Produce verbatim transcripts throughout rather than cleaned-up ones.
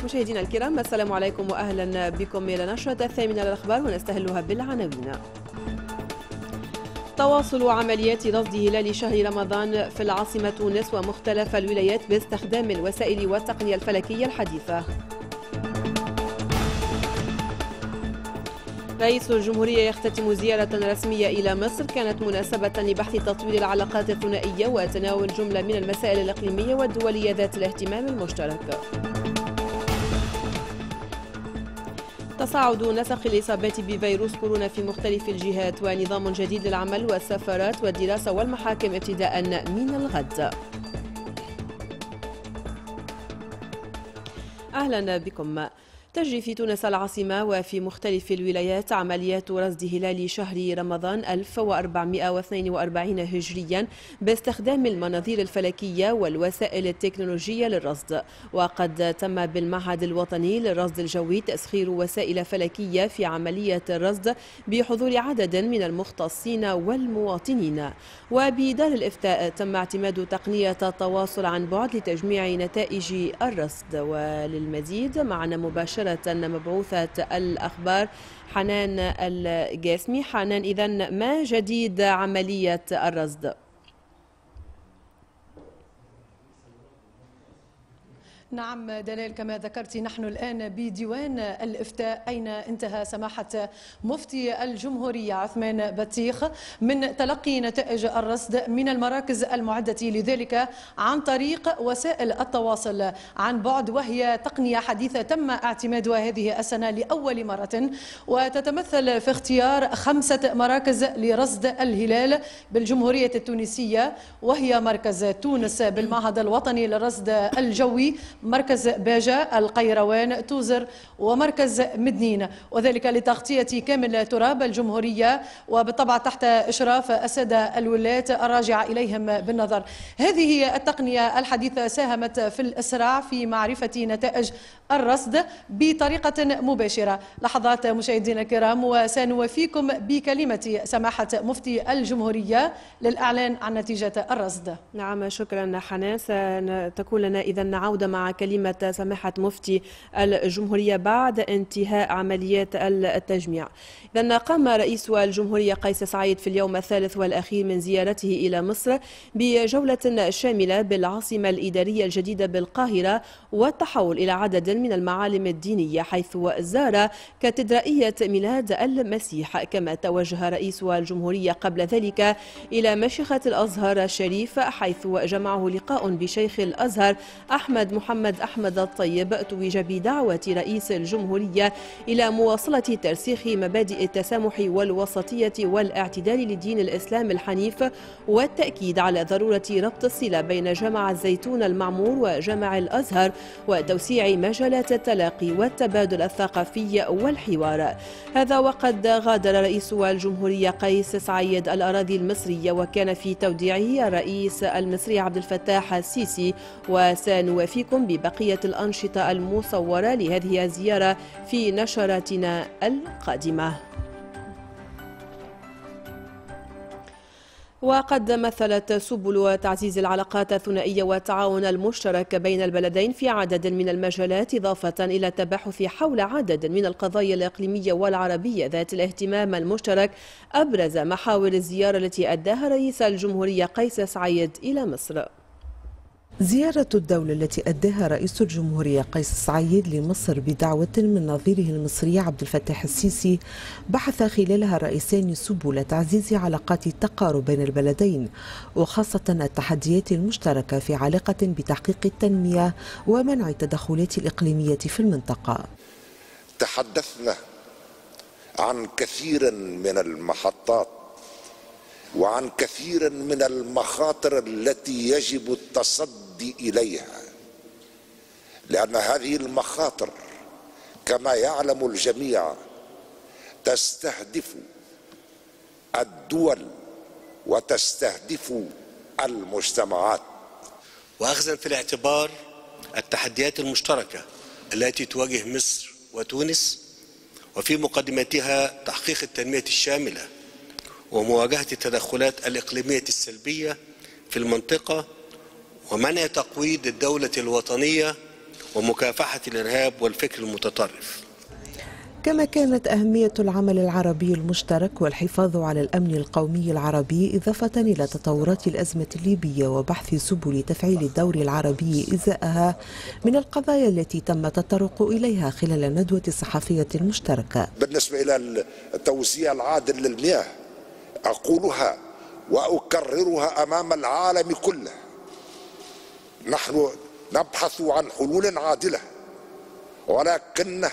مشاهدينا الكرام، السلام عليكم واهلا بكم الى نشرة الثامنة للاخبار، ونستهلها بالعناوين. تواصل عمليات رصد هلال شهر رمضان في العاصمة تونس ومختلف الولايات باستخدام الوسائل والتقنية الفلكية الحديثة. رئيس الجمهورية يختتم زيارة رسمية إلى مصر كانت مناسبة لبحث تطوير العلاقات الثنائية وتناول جملة من المسائل الإقليمية والدولية ذات الاهتمام المشترك. تصاعد نسق الإصابات بفيروس كورونا في مختلف الجهات ونظام جديد للعمل والسفارات والدراسة والمحاكم ابتداء من الغد. أهلا بكم. تجري في تونس العاصمة وفي مختلف الولايات عمليات رصد هلال شهر رمضان ألف وأربعمائة واثنين وأربعين هجريا باستخدام المناظير الفلكية والوسائل التكنولوجية للرصد. وقد تم بالمعهد الوطني للرصد الجوي تسخير وسائل فلكية في عملية الرصد بحضور عدد من المختصين والمواطنين. وبدار الإفتاء تم اعتماد تقنية التواصل عن بعد لتجميع نتائج الرصد. وللمزيد معنا مباشرة مبعوثة الأخبار حنان الجاسمي. حنان، إذن ما جديد عملية الرصد؟ نعم دلال، كما ذكرت نحن الآن بديوان الإفتاء أين انتهى سماحة مفتي الجمهورية عثمان بطيخ من تلقي نتائج الرصد من المراكز المعدة لذلك عن طريق وسائل التواصل عن بعد، وهي تقنية حديثة تم اعتمادها هذه السنة لأول مرة، وتتمثل في اختيار خمسة مراكز لرصد الهلال بالجمهورية التونسية، وهي مركز تونس بالمعهد الوطني للرصد الجوي، مركز باجة، القيروان، توزر، ومركز مدنين، وذلك لتغطية كامل تراب الجمهورية وبالطبع تحت إشراف السادة الولاة الراجعة إليهم بالنظر. هذه التقنية الحديثة ساهمت في الإسراع في معرفة نتائج الرصد بطريقة مباشرة. لحظات مشاهدينا الكرام وسنوفيكم بكلمة سماحة مفتي الجمهورية للإعلان عن نتيجة الرصد. نعم، شكرا حنان. ستكون لنا إذن عودة مع كلمة سماحة مفتي الجمهورية بعد انتهاء عمليات التجميع. إذن قام رئيس الجمهورية قيس سعيد في اليوم الثالث والأخير من زيارته إلى مصر بجولة شاملة بالعاصمة الإدارية الجديدة بالقاهرة والتحول إلى عدد من المعالم الدينية، حيث زار كاتدرائية ميلاد المسيح. كما توجه رئيس الجمهورية قبل ذلك إلى مشيخة الأزهر الشريف، حيث جمعه لقاء بشيخ الأزهر أحمد محمد أحمد الطيب توج بدعوة رئيس الجمهورية إلى مواصلة ترسيخ مبادئ التسامح والوسطية والاعتدال لدين الإسلام الحنيف، والتأكيد على ضرورة ربط الصلة بين جامع الزيتون المعمور وجامع الأزهر وتوسيع مجالات التلاقي والتبادل الثقافي والحوار. هذا وقد غادر رئيس الجمهورية قيس سعيد الأراضي المصرية، وكان في توديعه الرئيس المصري عبد الفتاح السيسي. وسنوافيكم ببقية الأنشطة المصورة لهذه الزيارة في نشراتنا القادمة. وقد مثلت سبل تعزيز العلاقات الثنائية والتعاون المشترك بين البلدين في عدد من المجالات، إضافة إلى التباحث حول عدد من القضايا الإقليمية والعربية ذات الاهتمام المشترك، أبرز محاور الزيارة التي أداها رئيس الجمهورية قيس سعيد إلى مصر. زيارة الدولة التي أداها رئيس الجمهورية قيس سعيد لمصر بدعوة من نظيره المصري عبد الفتاح السيسي بحث خلالها الرئيسان سبل تعزيز علاقات التقارب بين البلدين، وخاصة التحديات المشتركة في علاقة بتحقيق التنمية ومنع التدخلات الإقليمية في المنطقة. تحدثنا عن كثير من المحطات وعن كثير من المخاطر التي يجب التصدي إليها، لأن هذه المخاطر كما يعلم الجميع تستهدف الدول وتستهدف المجتمعات. وأخذا في الاعتبار التحديات المشتركة التي تواجه مصر وتونس، وفي مقدمتها تحقيق التنمية الشاملة ومواجهة التدخلات الإقليمية السلبية في المنطقة، ومنع تقويض الدولة الوطنية ومكافحة الإرهاب والفكر المتطرف. كما كانت أهمية العمل العربي المشترك والحفاظ على الأمن القومي العربي إضافة إلى تطورات الأزمة الليبية وبحث سبل تفعيل الدور العربي إزاءها من القضايا التي تم التطرق إليها خلال الندوة الصحفية المشتركة. بالنسبة إلى التوزيع العادل للمياه أقولها وأكررها أمام العالم كله، نحن نبحث عن حلول عادلة، ولكن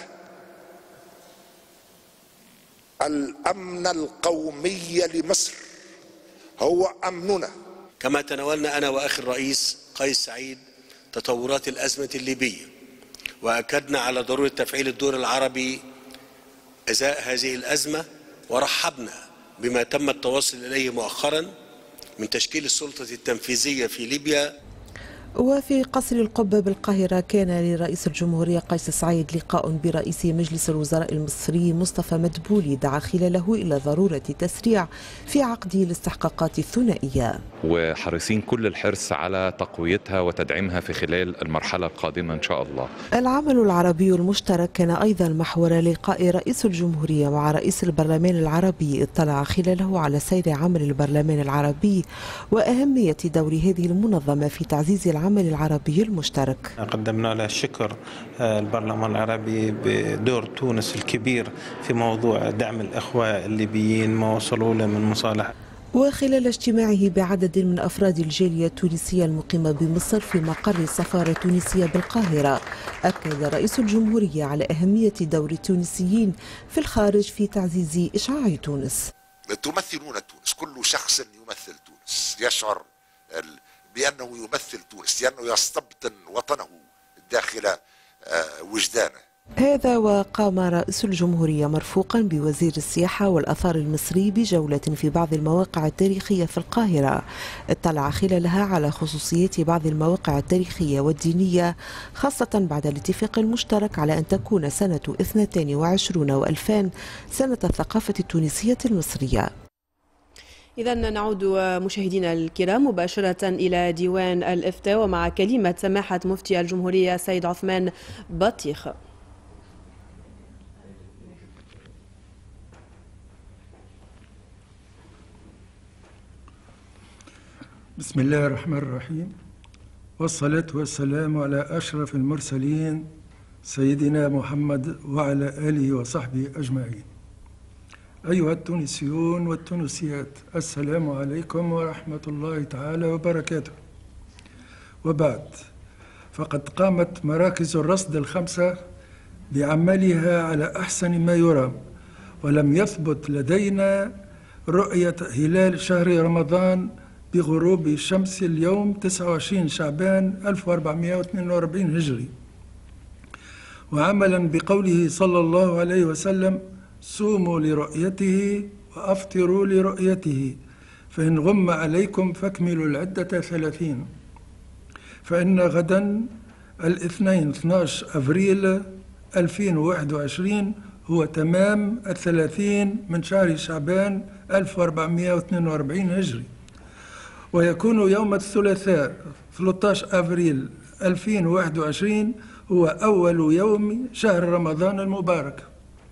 الأمن القومي لمصر هو أمننا. كما تناولنا أنا وأخي الرئيس قيس سعيد تطورات الأزمة الليبية، وأكدنا على ضرورة تفعيل الدور العربي إزاء هذه الأزمة، ورحبنا بما تم التوصل إليه مؤخرا من تشكيل السلطة التنفيذية في ليبيا. وفي قصر القبة بالقاهرة كان لرئيس الجمهورية قيس سعيد لقاء برئيس مجلس الوزراء المصري مصطفى مدبولي دعا خلاله إلى ضرورة تسريع في عقد الاستحقاقات الثنائية، وحريصين كل الحرص على تقويتها وتدعيمها في خلال المرحلة القادمة إن شاء الله. العمل العربي المشترك كان أيضا محور لقاء رئيس الجمهورية مع رئيس البرلمان العربي، اطلع خلاله على سير عمل البرلمان العربي وأهمية دور هذه المنظمة في تعزيز العمل العمل العربي المشترك. قدمنا له الشكر البرلمان العربي بدور تونس الكبير في موضوع دعم الإخوة الليبيين ما وصلوا له من مصالح. وخلال اجتماعه بعدد من أفراد الجالية التونسية المقيمة بمصر في مقر السفارة التونسية بالقاهرة، أكد رئيس الجمهورية على أهمية دور التونسيين في الخارج في تعزيز إشعاع تونس. تمثلون تونس، كل شخص يمثل تونس يشعر بأنه يمثل تونس، لأنه يستبطن وطنه داخل وجدانه. هذا وقام رئيس الجمهورية مرفوقا بوزير السياحة والآثار المصري بجولة في بعض المواقع التاريخية في القاهرة، اطلع خلالها على خصوصيات بعض المواقع التاريخية والدينية، خاصة بعد الاتفاق المشترك على أن تكون سنة اثنتين وعشرين وألفان سنة الثقافة التونسية المصرية. إذا نعود مشاهدينا الكرام مباشرة إلى ديوان الإفتاء ومع كلمة سماحة مفتي الجمهورية سيد عثمان بطيخ. بسم الله الرحمن الرحيم، والصلاة والسلام على أشرف المرسلين سيدنا محمد وعلى آله وصحبه أجمعين. أيها التونسيون والتونسيات، السلام عليكم ورحمة الله تعالى وبركاته. وبعد، فقد قامت مراكز الرصد الخمسة بعملها على أحسن ما يرام، ولم يثبت لدينا رؤية هلال شهر رمضان بغروب الشمس اليوم تسعة وعشرين شعبان ألف وأربعمائة واثنين وأربعين هجري، وعملا بقوله صلى الله عليه وسلم: صوموا لرؤيته وأفطروا لرؤيته، فإن غم عليكم فاكملوا العدة ثلاثين. فإن غدا الاثنين اثني عشر أفريل ألفين وواحد وعشرين هو تمام الثلاثين من شهر شعبان ألف وأربعمائة واثنين وأربعين هجري، ويكون يوم الثلاثاء ثلاثة عشر أفريل ألفين وواحد وعشرين هو أول يوم شهر رمضان المبارك.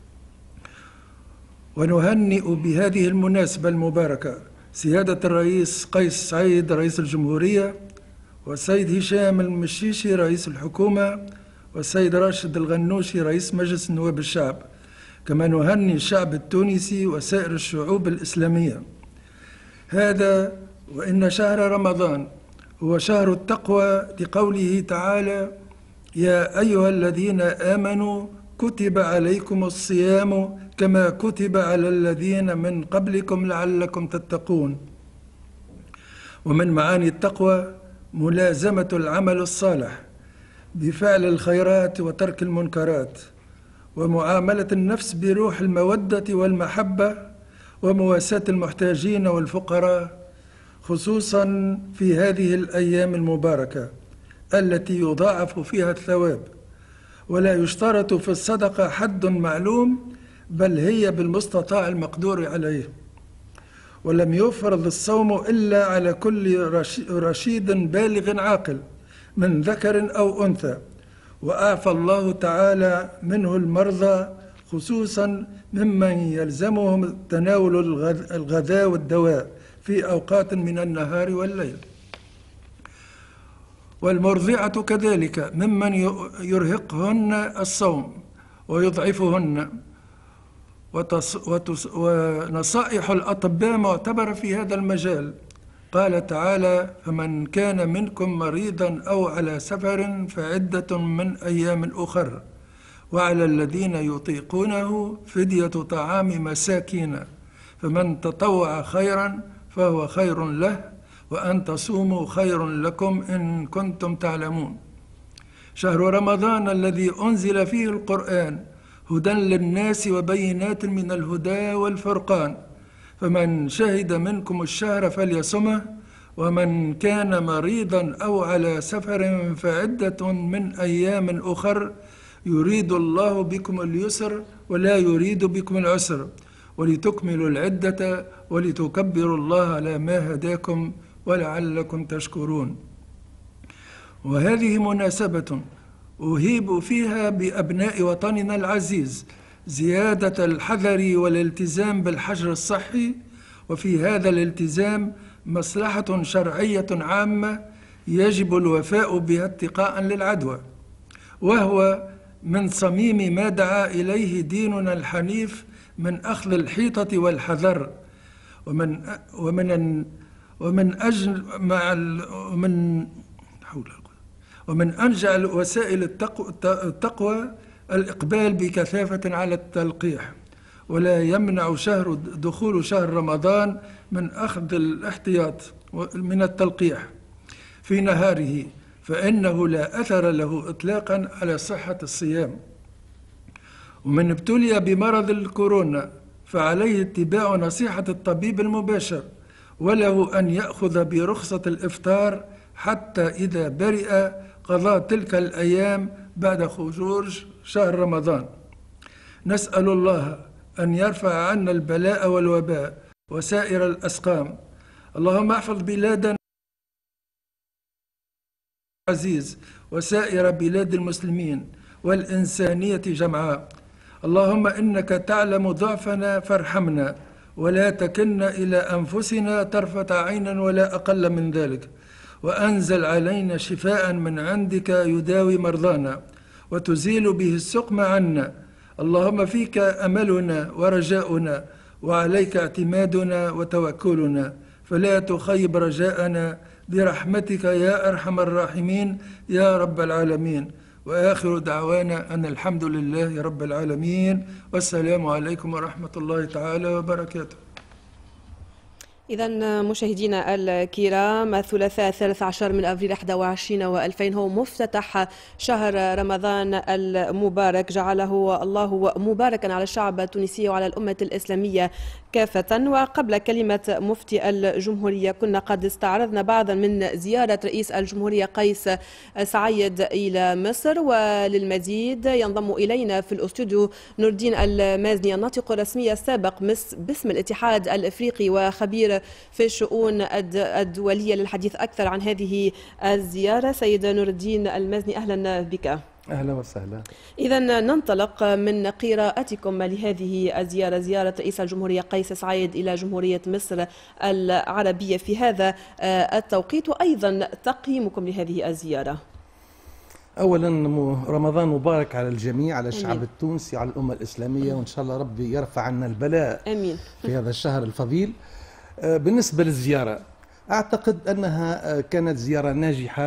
ونهنئ بهذه المناسبة المباركة سيادة الرئيس قيس سعيد رئيس الجمهورية، والسيد هشام المشيشي رئيس الحكومة، والسيد راشد الغنوشي رئيس مجلس نواب الشعب، كما نهنئ الشعب التونسي وسائر الشعوب الإسلامية. هذا وإن شهر رمضان هو شهر التقوى، لقوله تعالى: يا أيها الذين آمنوا كتب عليكم الصيام كما كتب على الذين من قبلكم لعلكم تتقون. ومن معاني التقوى ملازمة العمل الصالح بفعل الخيرات وترك المنكرات، ومعاملة النفس بروح المودة والمحبة، ومواساة المحتاجين والفقراء، خصوصا في هذه الأيام المباركة التي يضاعف فيها الثواب. ولا يشترط في الصدقة حد معلوم، بل هي بالمستطاع المقدور عليه. ولم يفرض الصوم إلا على كل رشيد بالغ عاقل من ذكر أو أنثى، وأعفى الله تعالى منه المرضى خصوصا ممن يلزمهم تناول الغذاء والدواء في أوقات من النهار والليل، والمرضعة كذلك ممن يرهقهن الصوم ويضعفهن. ونصائح الأطباء معتبرة في هذا المجال. قال تعالى: فمن كان منكم مريضا أو على سفر فعدة من أيام أخر، وعلى الذين يطيقونه فدية طعام مساكين، فمن تطوع خيرا فهو خير له، وأن تصوموا خير لكم إن كنتم تعلمون. شهر رمضان الذي أنزل فيه القرآن هدى للناس وبينات من الهدى والفرقان، فمن شهد منكم الشهر فليصمه، ومن كان مريضا أو على سفر فعدة من أيام أخر، يريد الله بكم اليسر ولا يريد بكم العسر، ولتكملوا العدة ولتكبروا الله على ما هداكم ولعلكم تشكرون. وهذه مناسبة أهيب فيها بأبناء وطننا العزيز زيادة الحذر والالتزام بالحجر الصحي، وفي هذا الالتزام مصلحة شرعية عامة يجب الوفاء بها اتقاء للعدوى، وهو من صميم ما دعا إليه ديننا الحنيف من أخذ الحيطة والحذر، ومن ومن ومن أجل مع ومن حول ومن أنجع وسائل التقوى الإقبال بكثافة على التلقيح، ولا يمنع شهر دخول شهر رمضان من أخذ الاحتياط من التلقيح في نهاره، فإنه لا أثر له إطلاقا على صحة الصيام. ومن ابتلي بمرض الكورونا فعليه اتباع نصيحة الطبيب المباشر، وله أن يأخذ برخصة الإفطار حتى إذا برئ قضاء تلك الأيام بعد خروج شهر رمضان. نسأل الله أن يرفع عنا البلاء والوباء وسائر الأسقام. اللهم احفظ بلادنا العزيز وسائر بلاد المسلمين والإنسانية جمعاء. اللهم إنك تعلم ضعفنا فارحمنا، ولا تكلنا إلى أنفسنا طرفة عين ولا أقل من ذلك، وأنزل علينا شفاء من عندك يداوي مرضانا وتزيل به السقم عنا. اللهم فيك أملنا ورجاؤنا، وعليك اعتمادنا وتوكلنا، فلا تخيب رجاءنا برحمتك يا أرحم الراحمين يا رب العالمين. وآخر دعوانا أن الحمد لله رب العالمين، والسلام عليكم ورحمة الله تعالى وبركاته. إذا مشاهدينا الكرام، الثلاثاء الثالث عشر من أبريل واحد وعشرين وألفين هو مفتتح شهر رمضان المبارك، جعله الله مباركا على الشعب التونسي وعلى الأمة الإسلامية كافة. وقبل كلمة مفتي الجمهورية كنا قد استعرضنا بعضا من زيارة رئيس الجمهورية قيس سعيد إلى مصر، وللمزيد ينضم إلينا في الأستوديو نور الدين المازني الناطق الرسمي السابق باسم الاتحاد الإفريقي وخبير في الشؤون الدولية للحديث أكثر عن هذه الزيارة. سيد نور الدين المازني، أهلا بك. أهلا وسهلا. إذا ننطلق من قراءتكم لهذه الزيارة، زيارة رئيس الجمهورية قيس سعيد إلى جمهورية مصر العربية في هذا التوقيت، وأيضا تقييمكم لهذه الزيارة. أولا رمضان مبارك على الجميع، على الشعب أمين. التونسي، على الأمة الإسلامية، وإن شاء الله ربي يرفع عنا البلاء أمين. في هذا الشهر الفضيل. بالنسبة للزيارة، أعتقد أنها كانت زيارة ناجحة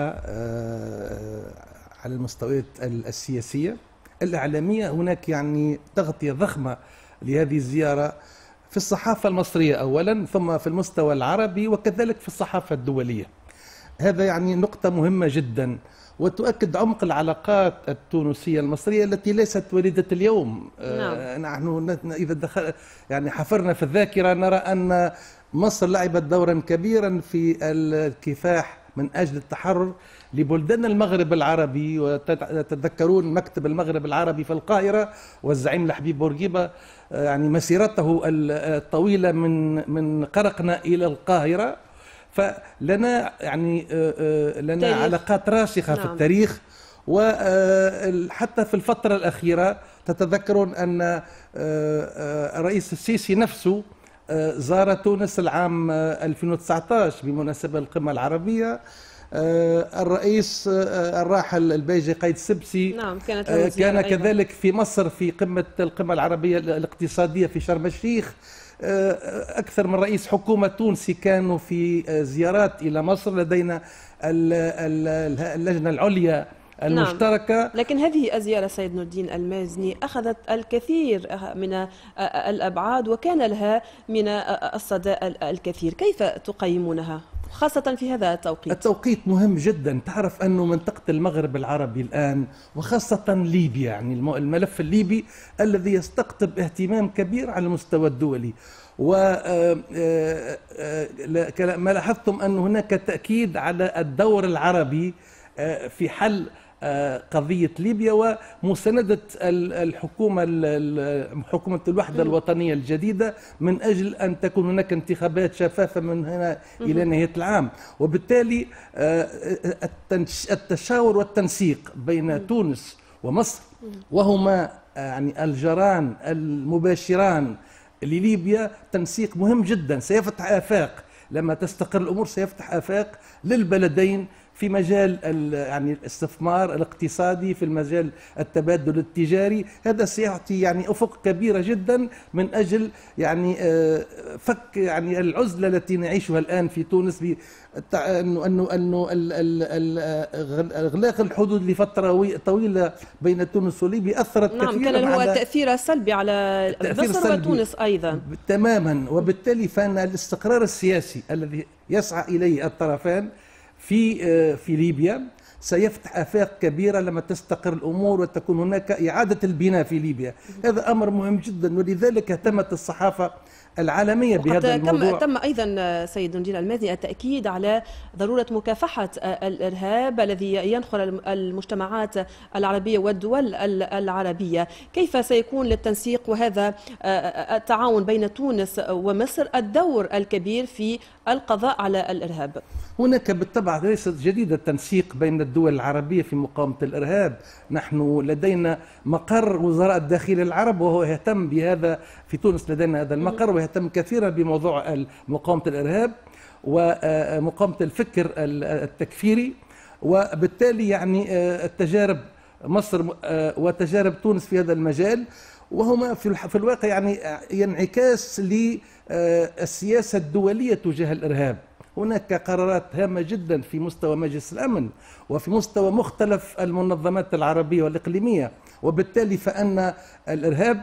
على المستويات السياسية الإعلامية. هناك يعني تغطية ضخمة لهذه الزيارة في الصحافة المصرية أولا، ثم في المستوى العربي، وكذلك في الصحافة الدولية. هذا يعني نقطة مهمة جدا، وتؤكد عمق العلاقات التونسية المصرية التي ليست وليدة اليوم. نعم. نحن إذا دخل يعني حفرنا في الذاكرة نرى أن مصر لعبت دورا كبيرا في الكفاح من أجل التحرر لبلدان المغرب العربي. وتتذكرون مكتب المغرب العربي في القاهرة والزعيم الحبيب بورقيبة يعني مسيرته الطويلة من من قرقنا إلى القاهرة. فلنا يعني لنا تاريخ. علاقات راسخة نعم. في التاريخ، وحتى في الفترة الأخيرة تتذكرون أن الرئيس السيسي نفسه زار تونس العام ألفين وتسعة عشر بمناسبة القمة العربية. الرئيس الراحل البيجي قايد سبسي نعم كانت كان كذلك في مصر في قمة القمة العربية الاقتصادية في شرم الشيخ. أكثر من رئيس حكومة تونسي كانوا في زيارات إلى مصر. لدينا اللجنة العليا المشتركة. نعم. لكن هذه الزيارة سيد نور الدين المازني أخذت الكثير من الأبعاد وكان لها من الصدى الكثير، كيف تقيمونها خاصة في هذا التوقيت؟ التوقيت مهم جدا. تعرف أنه منطقة المغرب العربي الآن وخاصة ليبيا، يعني الملف الليبي الذي يستقطب اهتمام كبير على المستوى الدولي، وما لاحظتم أن هناك تأكيد على الدور العربي في حل قضية ليبيا ومساندة الحكومة حكومة الوحدة الوطنية الجديدة من أجل أن تكون هناك انتخابات شفافة من هنا إلى نهاية العام. وبالتالي التشاور والتنسيق بين تونس ومصر وهما يعني الجيران المباشران لليبيا تنسيق مهم جدا سيفتح آفاق. لما تستقر الأمور سيفتح آفاق للبلدين في مجال يعني الاستثمار الاقتصادي، في المجال التبادل التجاري. هذا سيعطي يعني افق كبيره جدا من اجل يعني فك يعني العزله التي نعيشها الان في تونس، انه انه انه اغلاق الحدود لفتره طويله بين تونس وليبيا اثرت نعم كثيرا. كان هو تاثير سلبي على مصر وتونس ايضا تماما. وبالتالي فان الاستقرار السياسي الذي يسعى اليه الطرفان في في ليبيا سيفتح آفاق كبيرة لما تستقر الأمور وتكون هناك إعادة البناء في ليبيا. هذا أمر مهم جدا، ولذلك اهتمت الصحافة العالمية بهذا الموضوع. تم أيضا سيد نور الدين المازني التأكيد على ضرورة مكافحة الإرهاب الذي ينخر المجتمعات العربية والدول العربية. كيف سيكون للتنسيق وهذا التعاون بين تونس ومصر الدور الكبير في القضاء على الإرهاب؟ هناك بالطبع ليست جديدة التنسيق بين الدول العربية في مقاومة الإرهاب. نحن لدينا مقر وزراء الداخلية العرب وهو يهتم بهذا في تونس. لدينا هذا المقر ويهتم كثيرا بموضوع مقاومة الإرهاب ومقاومة الفكر التكفيري. وبالتالي يعني التجارب مصر وتجارب تونس في هذا المجال وهما في الواقع يعني ينعكاس للسياسة الدولية تجاه الإرهاب. هناك قرارات هامة جدا في مستوى مجلس الأمن وفي مستوى مختلف المنظمات العربية والإقليمية، وبالتالي فإن الإرهاب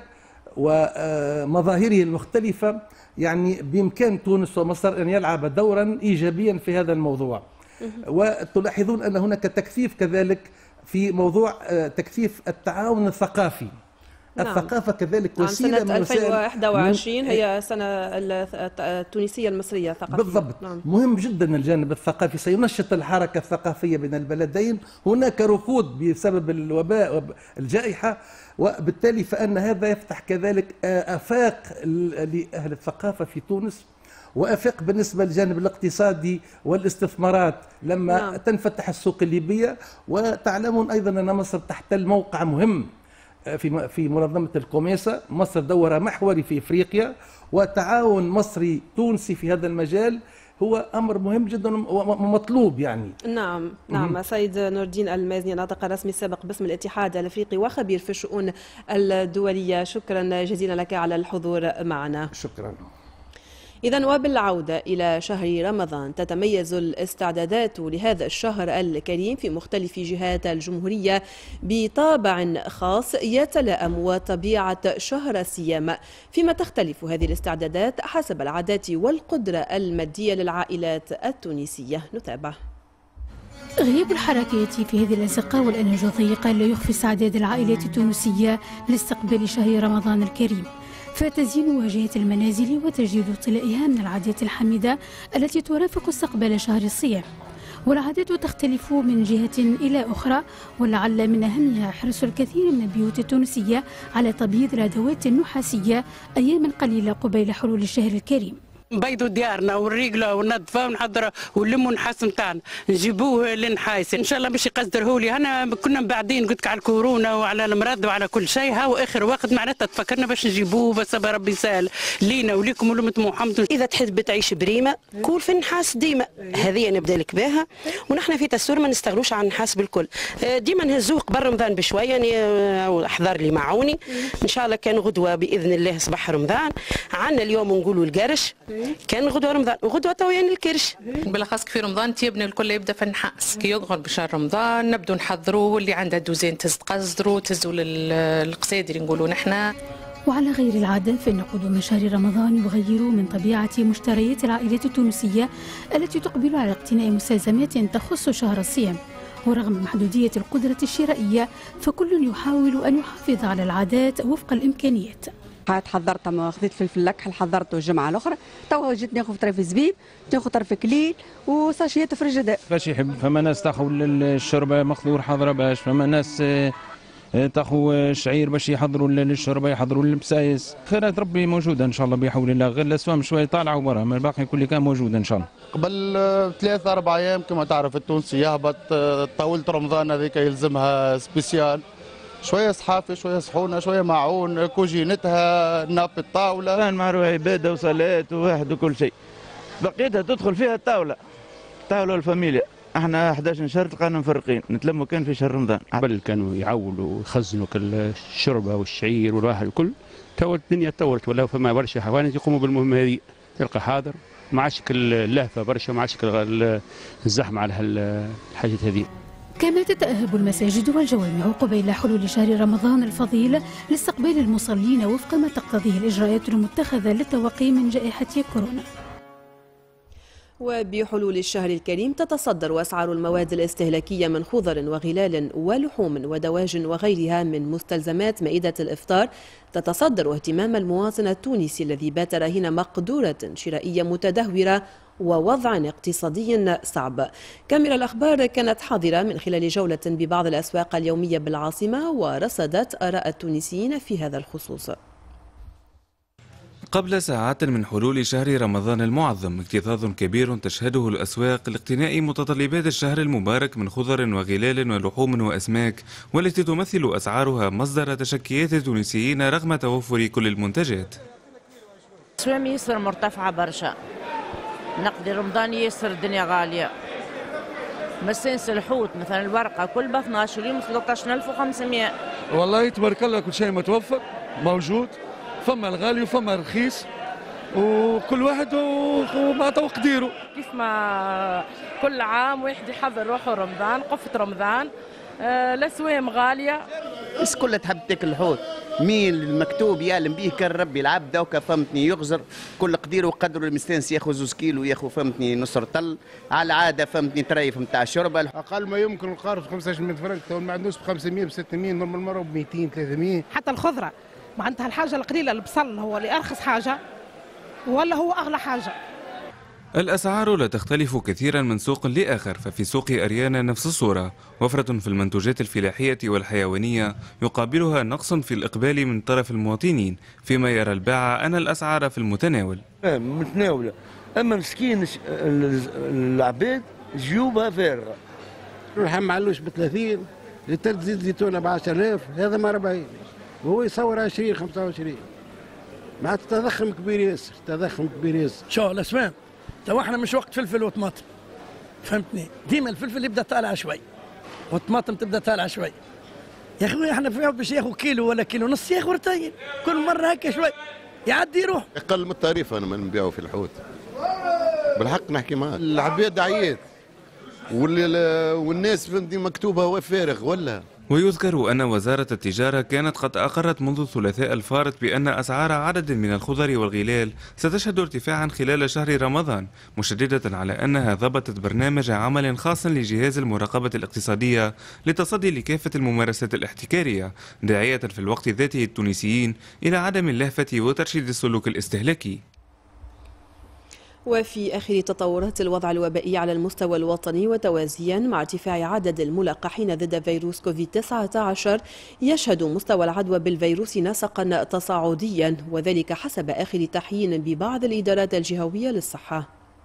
ومظاهره المختلفة يعني بإمكان تونس ومصر أن يلعب دورا إيجابيا في هذا الموضوع. وتلاحظون أن هناك تكثيف كذلك في موضوع تكثيف التعاون الثقافي. نعم. الثقافة كذلك وسيلة سنة من ألفين وواحد وعشرين هي سنة التونسية المصرية ثقافية. بالضبط. نعم. مهم جدا الجانب الثقافي، سينشط الحركة الثقافية بين البلدين. هناك ركود بسبب الوباء والجائحة، وبالتالي فإن هذا يفتح كذلك آفاق لأهل الثقافة في تونس وآفاق بالنسبة للجانب الاقتصادي والاستثمارات لما نعم. تنفتح السوق الليبية. وتعلمون أيضا أن مصر تحتل موقع مهم في في منظمة الكوميسا. مصر دورها محوري في افريقيا، وتعاون مصري تونسي في هذا المجال هو امر مهم جدا ومطلوب يعني. نعم نعم م- سيد نور الدين المازني ناطق الرسمي السابق باسم الاتحاد الافريقي وخبير في الشؤون الدولية، شكرا جزيلا لك على الحضور معنا. شكرا. إذن وبالعودة إلى شهر رمضان، تتميز الاستعدادات لهذا الشهر الكريم في مختلف جهات الجمهورية بطابع خاص يتلائم وطبيعة شهر الصيام، فيما تختلف هذه الاستعدادات حسب العادات والقدرة المادية للعائلات التونسية. نتابع. غياب الحركات في هذه الأزقة والأنهج الضيقة لا يخفي استعداد العائلات التونسية لاستقبال شهر رمضان الكريم، فتزيين واجهة المنازل وتجديد طلائها من العادات الحميدة التي ترافق استقبال شهر الصيام. والعادات تختلف من جهة إلى أخرى، ولعل من أهمها حرص الكثير من البيوت التونسية على تبييض الأدوات النحاسية أياما قليلة قبيل حلول الشهر الكريم. نبيضوا ديارنا ونريقلوا وننظفوا ونحضروا ونلموا النحاس نتاعنا نجيبوه للنحايس ان شاء الله باش يقدروا لي. انا كنا بعدين قلت على الكورونا وعلى المرض وعلى كل شيء، هاو اخر وقت معناتها تفكرنا باش نجيبوه، بس ربي يسهل لينا وليكم ولمة محمد. اذا تحب تعيش بريمه كول في النحاس ديما، هذه نبدا لك بها. ونحن في تسور ما نستغلوش على النحاس بالكل، ديما نهزوه قبل رمضان بشويه، يعني احضر لي معوني ان شاء الله. كان غدوه باذن الله صباح رمضان، عندنا اليوم نقولوا القرش، كان غدوه رمضان وغدوه تو يعني الكرش. بالاخص في رمضان تيبني الكل يبدا في النحاس، كي يدخل بشهر رمضان نبدو نحضروه، اللي عنده دوزين تهز تقصدروا تهزوا للقصيد اللي نقولوا نحن. وعلى غير العادة فإن قدوم شهر رمضان يغير من طبيعة مشتريات العائلات التونسية التي تقبل على اقتناء مستلزمات تخص شهر الصيام. ورغم محدودية القدرة الشرائية فكل يحاول أن يحافظ على العادات وفق الإمكانيات. قاعد حضرت ما خذيت فلفل لكحل حضرته الجمعه الاخرى، توا جيت ناخذ طرف زبيب، ناخذ طرف كليل وساشيات فريجيدير. باش يحب، فما ناس تاخذ الشوربه مخضور حاضره باش، فما ناس تاخذ الشعير باش يحضروا للشوربه، يحضروا للبسايس. خيرات ربي موجوده ان شاء الله بحول الله، غير الاسوام شويه طالعه برا، ما الباقي كل كان موجود ان شاء الله. قبل ثلاثة أربع أيام كما تعرف التونسي يهبط، طاولة رمضان هذيك يلزمها سبيسيال، شويه صحافه شويه صحونه شويه معون كوجينتها ناب الطاوله. كان معروف عباده وصلاه وواحد وكل شيء، بقيتها تدخل فيها الطاوله، الطاوله والفاميليا. احنا أحد عشر شهر تلقانا مفرقين، نتلموا كان في شهر رمضان. قبل كانوا يعولوا ويخزنوا الشوربه والشعير والواحد الكل، تو الدنيا تطورت ولا فما برشا حوانت يقوموا بالمهمه هذه، تلقى حاضر ما عادش اللهفه برشا، ما عادش الزحمه على الحاجات هذه. كما تتأهب المساجد والجوامع قبيل حلول شهر رمضان الفضيل لاستقبال المصلين وفق ما تقتضيه الإجراءات المتخذة للتوقي من جائحة كورونا. وبحلول الشهر الكريم تتصدر أسعار المواد الاستهلاكية من خضر وغلال ولحوم ودواجن وغيرها من مستلزمات مائدة الإفطار، تتصدر اهتمام المواطن التونسي الذي بات رهين مقدورة شرائية متدهورة ووضع اقتصادي صعب. كاميرا الأخبار كانت حاضرة من خلال جولة ببعض الأسواق اليومية بالعاصمة ورصدت آراء التونسيين في هذا الخصوص. قبل ساعات من حلول شهر رمضان المعظم اكتظاظ كبير تشهده الأسواق لاقتناء متطلبات الشهر المبارك من خضر وغلال ولحوم وأسماك، والتي تمثل أسعارها مصدر تشكيات التونسيين رغم توفر كل المنتجات. الأسواق ياسر مرتفعة برشا، نقد رمضان ياسر الدنيا غالية، مسنس الحوت مثلا الورقة كل ب اثناش اليوم ثلاثة عشر ألف وخمسمائة. والله تبارك الله كل شيء متوفر موجود، فما الغالي وفما الرخيص وكل واحد وما تقديره. كيف ما كل عام واحد يحضر روحه رمضان، قفة رمضان، آه الأسوام غالية. الناس كلها تحب تاكل الحوت، مين المكتوب يعلم به كان ربي العبد دوكا فهمتني يغزر كل قدير وقدره. المستانس ياخذ زوز كيلو ياخذ فهمتني نص رطل على العاده فهمتني تريف نتاع الشربه. اقل ما يمكن القارب خمسة عشر فرنك، تو المعدنوس ب خمسمائة ب ستمائة، نورمال مره ب مئتين ثلاثمائة. حتى الخضره معناتها الحاجه القليله البصل هو اللي ارخص حاجه ولا هو اغلى حاجه. الأسعار لا تختلف كثيرا من سوق لآخر، ففي سوق أريانا نفس الصورة، وفرة في المنتوجات الفلاحية والحيوانية يقابلها نقص في الإقبال من طرف المواطنين، فيما يرى الباعة أن الأسعار في المتناول. متناولة، أما مسكين العباد جيوبها فارغة. اللحم معلوش ب ثلاثين، لتر زيت زيتونة ب عشرة آلاف، هذا ما أربعين، وهو يصور عشرين خمسة وعشرين. معناتها تضخم كبير ياسر، تضخم كبير ياسر. شو الأسماء؟ تو احنا مش وقت فلفل وطماطم، فهمتني؟ ديما الفلفل يبدا طالع شوي والطماطم تبدا طالعه شوي. يا اخوي احنا في باش ياخذ كيلو ولا كيلو نص ياخذ رتين، كل مره هكا شوي يعدي يروح. اقل من التعريف انا ما نبيعوا في الحوت. بالحق نحكي معاك، العباد عيات والناس فهمتني مكتوبه هو فارغ ولا. ويذكر أن وزارة التجارة كانت قد أقرت منذ الثلاثاء الفارط بأن أسعار عدد من الخضر والغلال ستشهد ارتفاعا خلال شهر رمضان، مشددة على أنها ضبطت برنامج عمل خاص لجهاز المراقبة الاقتصادية للتصدي لكافة الممارسات الاحتكارية، داعية في الوقت ذاته التونسيين إلى عدم اللهفة وترشيد السلوك الاستهلاكي. وفي آخر تطورات الوضع الوبائي على المستوى الوطني وتوازيا مع ارتفاع عدد الملقحين ضد فيروس كوفيد تسعة عشر، يشهد مستوى العدوى بالفيروس نسقا تصاعديا، وذلك حسب آخر تحيين ببعض الإدارات الجهوية للصحة.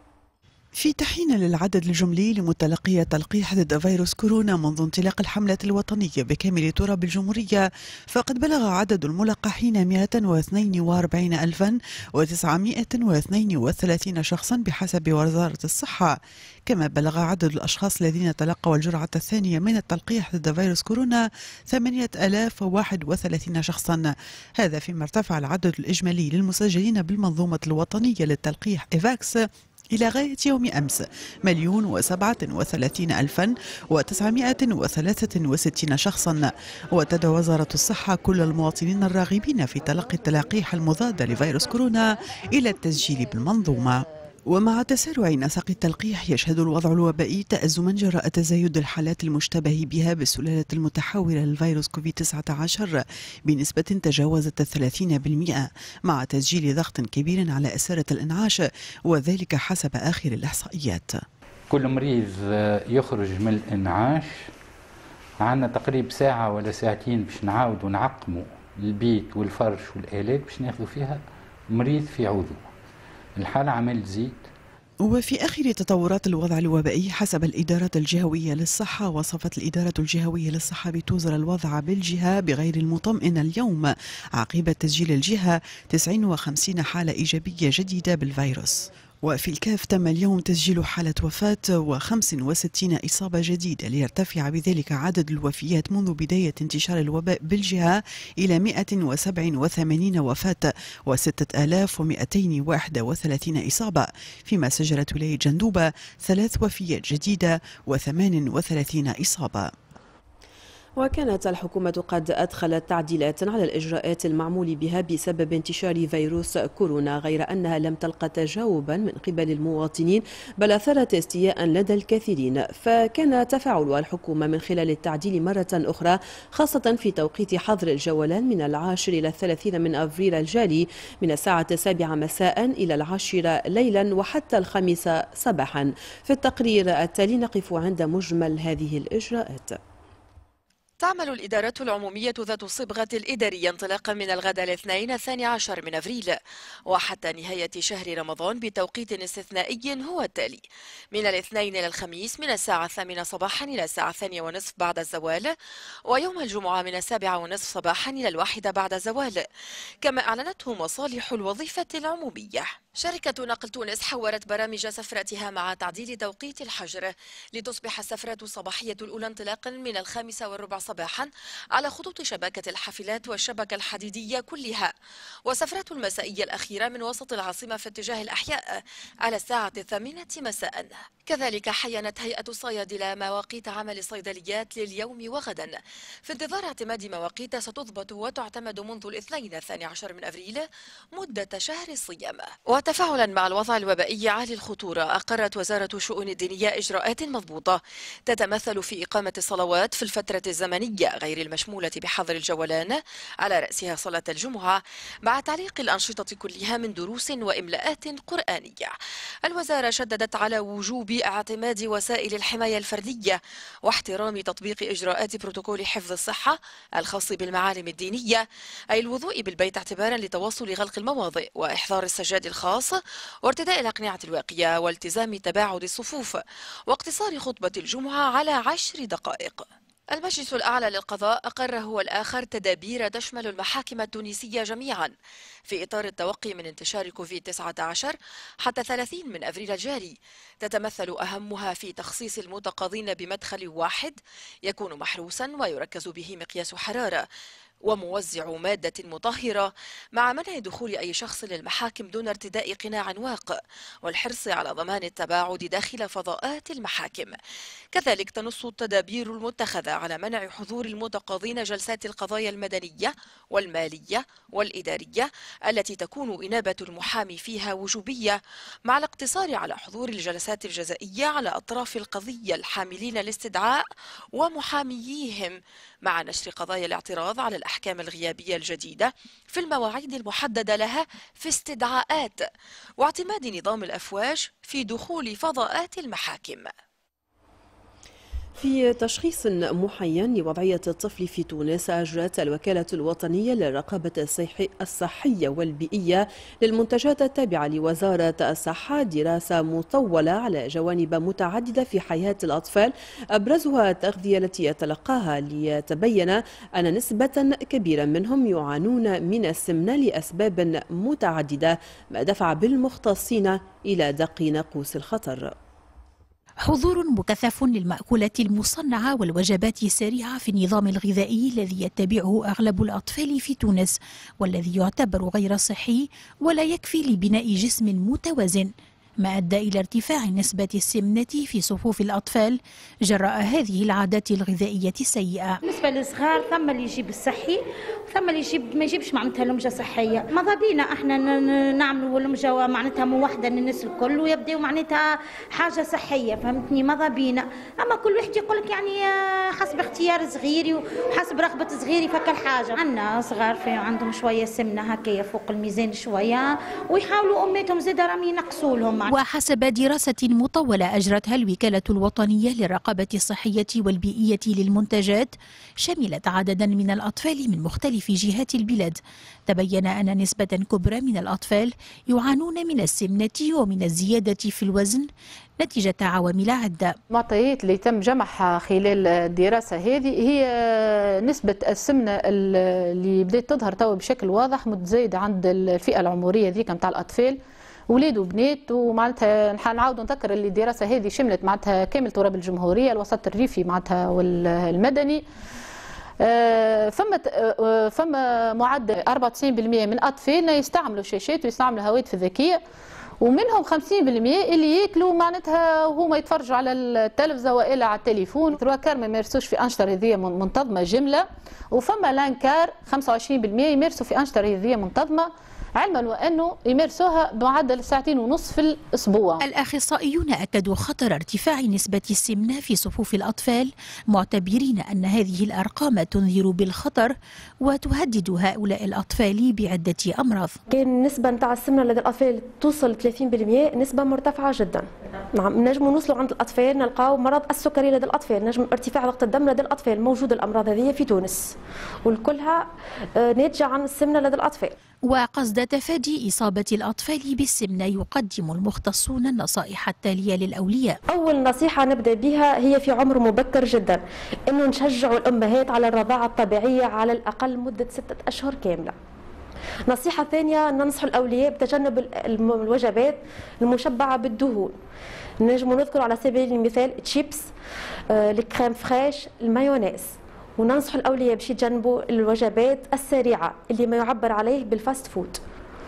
في تحيين للعدد الجملي لمتلقي تلقيح ضد فيروس كورونا منذ انطلاق الحملة الوطنية بكامل تراب الجمهورية، فقد بلغ عدد الملقحين مئة واثنين وأربعين ألفا وتسعمئة واثنين وثلاثين شخصا بحسب وزارة الصحة. كما بلغ عدد الأشخاص الذين تلقوا الجرعة الثانية من التلقيح ضد فيروس كورونا ثمانية آلاف وواحد وثلاثين شخصا، هذا فيما ارتفع العدد الإجمالي للمسجلين بالمنظومة الوطنية للتلقيح إيفاكس إلى غاية يوم أمس مليون وسبعة وثلاثين ألفا وتسعمائة وثلاثة وستين شخصا. وتدعو وزارة الصحة كل المواطنين الراغبين في تلقي التلقيح المضاد لفيروس كورونا إلى التسجيل بالمنظومة. ومع تسارع نسق التلقيح يشهد الوضع الوبائي تأزما جراء تزايد الحالات المشتبه بها بالسلالة المتحورة للفيروس كوفيد تسعة عشر بنسبة تجاوزت الثلاثين بالمئة، مع تسجيل ضغط كبير على أسرة الإنعاش، وذلك حسب آخر الإحصائيات. كل مريض يخرج من الإنعاش عندنا تقريبا ساعة ولا ساعتين باش نعاودوا نعقموا البيت والفرش والآلات باش ناخذوا فيها مريض في عوضه. الحالة عمال تزيد. وفي آخر تطورات الوضع الوبائي حسب الإدارة الجهوية للصحة، وصفت الإدارة الجهوية للصحة بتوزر الوضع بالجهة بغير المطمئن اليوم عقب تسجيل الجهة تسعين وخمسين حالة إيجابية جديدة بالفيروس. وفي الكاف تم اليوم تسجيل حالة وفاة وخمس وستين إصابة جديدة، ليرتفع بذلك عدد الوفيات منذ بداية انتشار الوباء بالجهة إلى مئة وسبعة وثمانين وفاة وستة آلاف ومئتين وواحد وثلاثين إصابة، فيما سجلت ولاية جندوبة ثلاث وفيات جديدة وثمان وثلاثين إصابة. وكانت الحكومة قد أدخلت تعديلات على الإجراءات المعمول بها بسبب انتشار فيروس كورونا، غير أنها لم تلقى تجاوبا من قبل المواطنين، بل أثارت استياء لدى الكثيرين. فكان تفاعل الحكومة من خلال التعديل مرة أخرى، خاصة في توقيت حظر الجولان من العاشر إلى الثلاثين من أفريل الجاري، من الساعة السابعة مساء إلى العاشرة ليلا وحتى الخامسة صباحا. في التقرير التالي نقف عند مجمل هذه الإجراءات. تعمل الإدارة العمومية ذات الصبغة الإدارية انطلاقا من الغد الاثنين الثاني عشر من أفريل وحتى نهاية شهر رمضان بتوقيت استثنائي هو التالي: من الاثنين إلى الخميس من الساعة الثامنة صباحا إلى الساعة الثانية ونصف بعد الزوال، ويوم الجمعة من السابعة ونصف صباحا إلى الواحدة بعد الزوال، كما أعلنته مصالح الوظيفة العمومية. شركة نقل تونس حورت برامج سفرتها مع تعديل توقيت الحجر لتصبح السفرة الصباحية الأولى انطلاقا من الخامسة والربع صباحا على خطوط شبكة الحافلات والشبكة الحديدية كلها، وسفرة المسائية الأخيرة من وسط العاصمة في اتجاه الأحياء على الساعة الثامنة مساء. كذلك حينت هيئة الصيادلة مواقيت عمل الصيدليات لليوم وغدا في انتظار اعتماد مواقيت ستضبط وتعتمد منذ الاثنين الثاني عشر من أفريل مدة شهر الصيام. وتفاعلا مع الوضع الوبائي عالي الخطورة، أقرت وزارة الشؤون الدينية إجراءات مضبوطة تتمثل في إقامة الصلوات في الفترة الزمنية غير المشمولة بحظر الجولان، على رأسها صلاة الجمعة، مع تعليق الأنشطة كلها من دروس وإملاءات قرآنية. الوزارة شددت على وجوب اعتماد وسائل الحماية الفردية واحترام تطبيق إجراءات بروتوكول حفظ الصحة الخاص بالمعالم الدينية، أي الوضوء بالبيت اعتبارا لتواصل غلق المواضع وإحضار السجاد الخاص وارتداء الأقنعة الواقية والتزام تباعد الصفوف واقتصار خطبة الجمعة على عشر دقائق. المجلس الأعلى للقضاء أقر هو الآخر تدابير تشمل المحاكم التونسية جميعا في إطار التوقي من انتشار كوفيد تسعة عشر حتى ثلاثين من أفريل الجاري، تتمثل أهمها في تخصيص المتقاضين بمدخل واحد يكون محروسا ويركز به مقياس حرارة وموزع مادة مطهرة، مع منع دخول أي شخص للمحاكم دون ارتداء قناع واق، والحرص على ضمان التباعد داخل فضاءات المحاكم. كذلك تنص التدابير المتخذة على منع حضور المتقاضين جلسات القضايا المدنية والمالية والإدارية التي تكون إنابة المحامي فيها وجوبية، مع الاقتصار على حضور الجلسات الجزائية على أطراف القضية الحاملين الاستدعاء ومحامييهم، مع نشر قضايا الاعتراض على الأحكام الغيابية الجديدة في المواعيد المحددة لها في استدعاءات واعتماد نظام الأفواج في دخول فضاءات المحاكم. في تشخيص محين لوضعية الطفل في تونس، أجرت الوكالة الوطنية للرقابة الصحية والبيئية للمنتجات التابعة لوزارة الصحة دراسة مطولة على جوانب متعددة في حياة الأطفال، أبرزها التغذية التي يتلقاها، ليتبين أن نسبة كبيرة منهم يعانون من السمنة لأسباب متعددة، ما دفع بالمختصين إلى دق ناقوس الخطر. حضور مكثف للمأكولات المصنعة والوجبات السريعة في النظام الغذائي الذي يتبعه أغلب الأطفال في تونس، والذي يعتبر غير صحي ولا يكفي لبناء جسم متوازن، ما أدى إلى ارتفاع نسبة السمنة في صفوف الأطفال جراء هذه العادات الغذائية السيئة. بالنسبة للصغار ثم اللي يجيب الصحي وثم اللي يجيب ما يجيبش معناتها لمجة صحية. ماذا بينا احنا نعملوا لمجة معناتها موحدة للناس الكل ويبداو معناتها حاجة صحية، فهمتني؟ ماذا بينا، أما كل واحد يقول لك يعني حسب اختيار صغيري وحسب رغبة صغيري فكل حاجة. عندنا صغار في عندهم شوية سمنة هكايا فوق الميزان شوية ويحاولوا أماتهم زادة راهم ينقصوا لهم. وحسب دراسة مطولة أجرتها الوكالة الوطنية للرقابة الصحية والبيئية للمنتجات، شملت عددا من الأطفال من مختلف جهات البلاد، تبين أن نسبة كبرى من الأطفال يعانون من السمنة ومن الزيادة في الوزن نتيجة عوامل عدة. المعطيات اللي تم جمعها خلال الدراسة هذه هي نسبة السمنة اللي بدأت تظهر توا بشكل واضح متزايدة عند الفئة العمرية ذيك نتاع الأطفال، ولاد وبنات. ومعناتها نحن نعاودوا نذكر اللي الدراسه هذه شملت معناتها كامل تراب الجمهوريه، الوسط الريفي معناتها والمدني. فما فما معدل أربعة وتسعين بالمئة من اطفالنا يستعملوا شاشات ويستعملوا هواتف ذكيه، ومنهم خمسين بالمئة اللي ياكلوا معناتها وهما يتفرجوا على التلفزه والا على التليفون. تروا كار ما يمارسوش في انشطه رياضيه منتظمه جمله، وفما لانكار خمسة وعشرين بالمئة يمارسوا في انشطه رياضيه منتظمه، علما وأنه يمارسوها بمعدل ساعتين ونصف في الأسبوع. الأخصائيون أكدوا خطر ارتفاع نسبة السمنة في صفوف الأطفال، معتبرين أن هذه الأرقام تنذر بالخطر وتهدد هؤلاء الأطفال بعدة أمراض. كان النسبة نتاع السمنة لدى الأطفال توصل ثلاثين بالمئة، نسبة مرتفعة جدا. نعم، نجم نوصلوا عند الأطفال نلقاو مرض السكري لدى الأطفال، نجم ارتفاع ضغط الدم لدى الأطفال. موجود الأمراض هذه في تونس والكلها ناتجة عن السمنة لدى الأطفال. وقصد تفادي إصابة الأطفال بالسمنة يقدم المختصون النصائح التالية للأولياء. أول نصيحة نبدأ بها هي في عمر مبكر جدا، إنه نشجع الأمهات على الرضاعة الطبيعية على الأقل مدة ستة أشهر كاملة. نصيحة ثانية، ننصح الأولياء بتجنب الوجبات المشبعة بالدهون. نجم نذكر على سبيل المثال تشيبس، الكريم فريش، المايونيز. وننصح الأولياء باش يتجنبوا الوجبات السريعة اللي ما يعبر عليه بالفاست فود،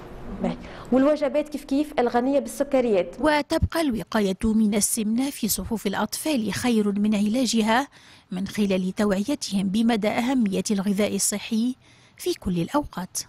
والوجبات كيف كيف الغنية بالسكريات. وتبقى الوقاية من السمنة في صفوف الأطفال خير من علاجها من خلال توعيتهم بمدى أهمية الغذاء الصحي في كل الأوقات.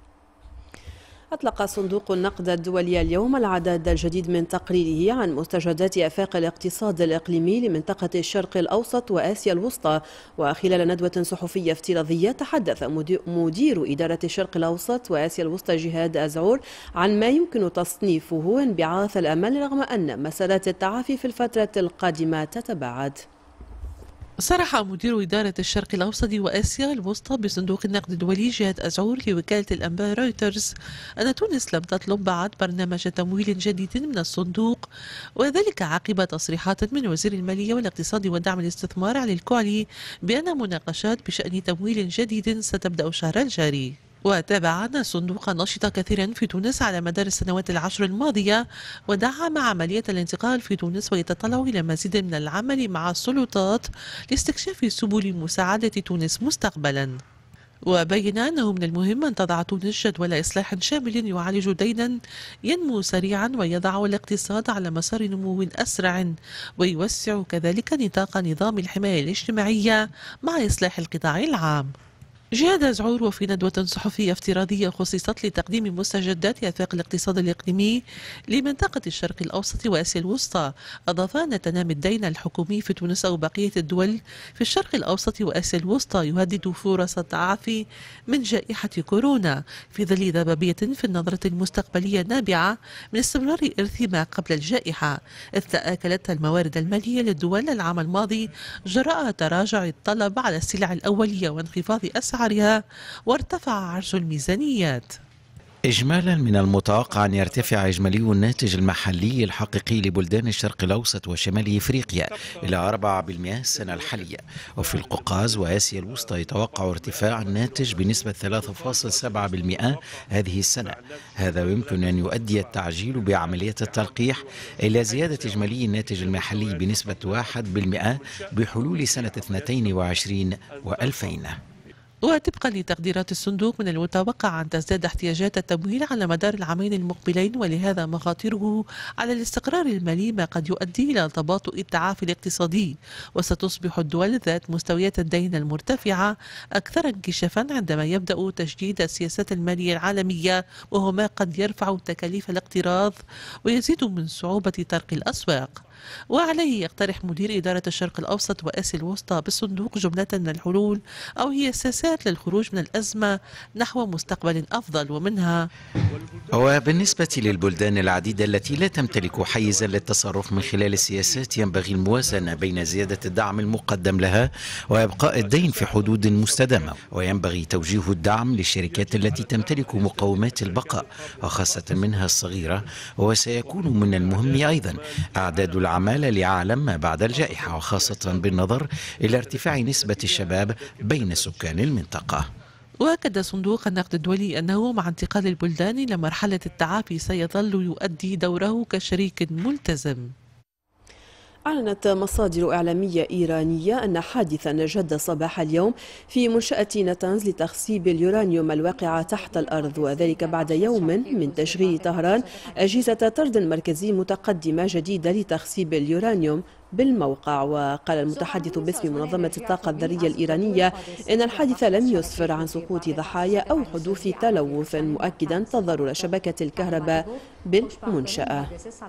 أطلق صندوق النقد الدولي اليوم العدد الجديد من تقريره عن مستجدات آفاق الاقتصاد الإقليمي لمنطقة الشرق الأوسط وآسيا الوسطى. وخلال ندوة صحفية افتراضية تحدث مدير إدارة الشرق الأوسط وآسيا الوسطى جهاد أزعور عن ما يمكن تصنيفه انبعاث الأمل، رغم أن مسارات التعافي في الفترة القادمة تتباعد. صرح مدير إدارة الشرق الأوسط وآسيا الوسطى بصندوق النقد الدولي جهاد أزعور لوكالة الأنباء رويترز أن تونس لم تطلب بعد برنامج تمويل جديد من الصندوق، وذلك عقب تصريحات من وزير المالية والاقتصاد ودعم الاستثمار علي الكعلي بأن مناقشات بشأن تمويل جديد ستبدأ الشهر الجاري. وتابع أن الصندوق نشط كثيرا في تونس على مدار السنوات العشر الماضية، ودعم عملية الانتقال في تونس ويتطلع إلى مزيد من العمل مع السلطات لاستكشاف سبل مساعدة تونس مستقبلا. وبين أنه من المهم أن تضع تونس جدول إصلاح شامل يعالج دينا ينمو سريعا ويضع الاقتصاد على مسار نمو أسرع، ويوسع كذلك نطاق نظام الحماية الاجتماعية مع إصلاح القطاع العام. جهاد زعور وفي ندوة صحفية افتراضية خصصت لتقديم مستجدات آفاق الاقتصاد الإقليمي لمنطقة الشرق الأوسط وآسيا الوسطى، أضاف أن تنامي الدين الحكومي في تونس أو بقية الدول في الشرق الأوسط وآسيا الوسطى يهدد فرص التعافي من جائحة كورونا في ظل ضبابية في النظرة المستقبلية النابعة من استمرار إرث ما قبل الجائحة، إذ تآكلت الموارد المالية للدول العام الماضي جراء تراجع الطلب على السلع الأولية وانخفاض أسعار وارتفع عجز الميزانيات. إجمالا من المتوقع أن يرتفع إجمالي الناتج المحلي الحقيقي لبلدان الشرق الأوسط وشمال إفريقيا إلى أربعة بالمئة السنة الحالية، وفي القوقاز وآسيا الوسطى يتوقع ارتفاع الناتج بنسبة ثلاثة فاصلة سبعة بالمئة هذه السنة. هذا يمكن أن يؤدي التعجيل بعملية التلقيح إلى زيادة إجمالي الناتج المحلي بنسبة واحد بالمئة بحلول سنة اثنين وعشرين وألفين. وطبقا لتقديرات الصندوق من المتوقع أن تزداد احتياجات التمويل على مدار العامين المقبلين، ولهذا مخاطره على الاستقرار المالي ما قد يؤدي إلى تباطؤ التعافي الاقتصادي، وستصبح الدول ذات مستويات الدين المرتفعة أكثر انكشافا عندما يبدأ تجديد السياسات المالية العالمية، وهو ما قد يرفع تكاليف الاقتراض ويزيد من صعوبة طرق الأسواق. وعليه يقترح مدير إدارة الشرق الأوسط وآسيا الوسطى بالصندوق جملة من الحلول أو هي سياسات للخروج من الأزمة نحو مستقبل أفضل، ومنها: وبالنسبة للبلدان العديدة التي لا تمتلك حيزا للتصرف من خلال السياسات، ينبغي الموازنة بين زيادة الدعم المقدم لها وإبقاء الدين في حدود مستدامة، وينبغي توجيه الدعم للشركات التي تمتلك مقومات البقاء وخاصة منها الصغيرة، وسيكون من المهم أيضا إعداد العمالة لعالم ما بعد الجائحة، وخاصة بالنظر إلى ارتفاع نسبة الشباب بين سكان المنطقة. وأكد صندوق النقد الدولي أنه مع انتقال البلدان إلى مرحلة التعافي سيظل يؤدي دوره كشريك ملتزم. أعلنت مصادر إعلامية إيرانية أن حادثا جد صباح اليوم في منشأة نتنز لتخصيب اليورانيوم الواقعة تحت الأرض، وذلك بعد يوم من تشغيل طهران أجهزة طرد مركزي متقدمة جديدة لتخصيب اليورانيوم بالموقع. وقال المتحدث باسم منظمة الطاقة الذرية الإيرانية إن الحادث لم يسفر عن سقوط ضحايا أو حدوث تلوث، مؤكدا تضرر شبكة الكهرباء بالمنشأة.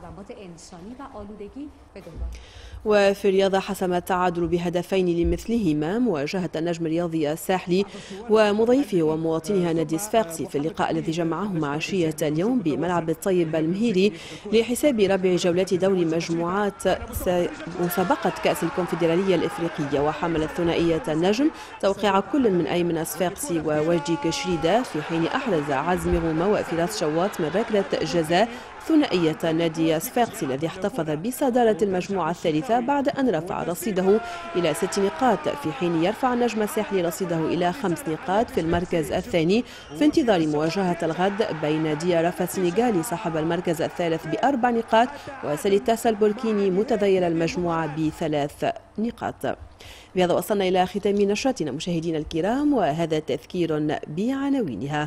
وفي الرياضة حسم التعادل بهدفين لمثلهما مواجهة النجم الرياضي الساحلي ومضيفه ومواطنها نادي صفاقسي في اللقاء الذي جمعهما عشية اليوم بملعب الطيب المهيري لحساب رابع جولات دوري مجموعات مسابقة كأس الكونفدرالية الإفريقية. وحملت ثنائية النجم توقيع كل من أيمن صفاقسي ووجدي كشريدة، في حين أحرز عزمي غوما وفراس شواط من ركلة جزاء ثنائية نادي صفاقسي الذي احتفظ بصدارة المجموعة الثالثة بعد أن رفع رصيده إلى ست نقاط، في حين يرفع النجم الساحلي رصيده إلى خمس نقاط في المركز الثاني، في انتظار مواجهة الغد بين ديارفا السنغالي صاحب المركز الثالث بأربع نقاط وسيليتاسا البوركيني متذيل المجموعة بثلاث نقاط. بهذا وصلنا إلى ختام نشرتنا مشاهدينا الكرام، وهذا تذكير بعناوينها.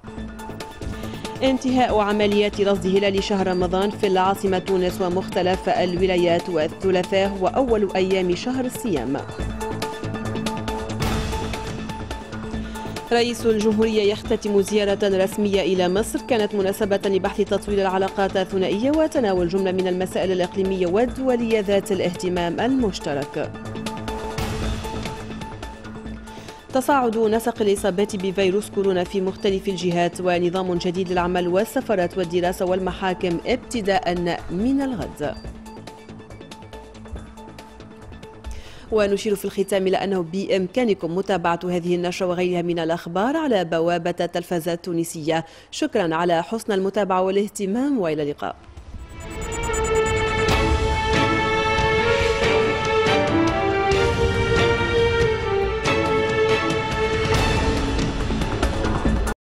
انتهاء عمليات رصد هلال شهر رمضان في العاصمة تونس ومختلف الولايات، والثلاثاء هو أول أيام شهر الصيام. رئيس الجمهورية يختتم زيارة رسمية إلى مصر كانت مناسبة لبحث تطوير العلاقات الثنائية وتناول جملة من المسائل الإقليمية والدولية ذات الاهتمام المشترك. تصاعد نسق الإصابات بفيروس كورونا في مختلف الجهات، ونظام جديد للعمل والسفارات والدراسة والمحاكم ابتداء من الغد. ونشير في الختام إلى أنه بإمكانكم متابعة هذه النشرة وغيرها من الأخبار على بوابة التلفزة التونسية. شكرا على حسن المتابعة والاهتمام، وإلى اللقاء.